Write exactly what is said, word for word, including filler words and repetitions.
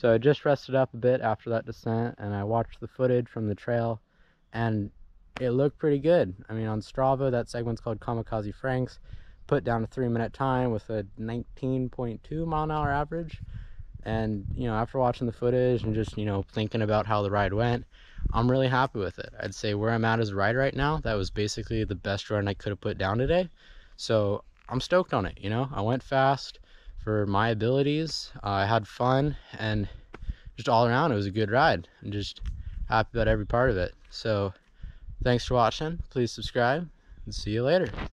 So I just rested up a bit after that descent, and I watched the footage from the trail, and it looked pretty good. I mean, on Strava, that segment's called Kamikaze Frank's, put down a three minute time with a nineteen point two mile an hour average. And, you know, after watching the footage and just, you know, thinking about how the ride went, I'm really happy with it. I'd say where I'm at as a ride right now, that was basically the best run I could have put down today. So I'm stoked on it, you know. I went fast for my abilities. Uh, I had fun, and just all around, it was a good ride. I'm just happy about every part of it. So thanks for watching. Please subscribe, and see you later.